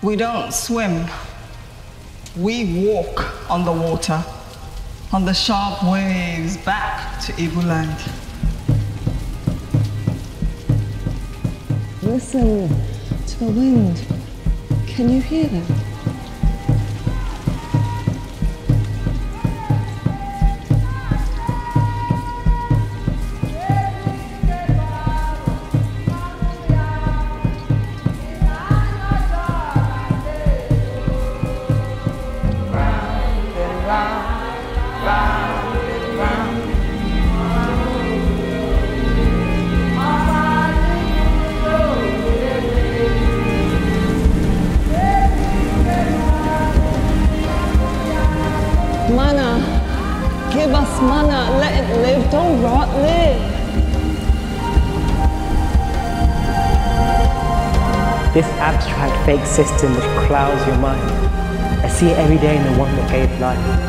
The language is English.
We don't swim. We walk on the water, on the sharp waves back to Igbo land. Listen to the wind. Can you hear that? Mana, let it live, don't rot, live. This abstract fake system which clouds your mind, I see it every day in the one that gave life.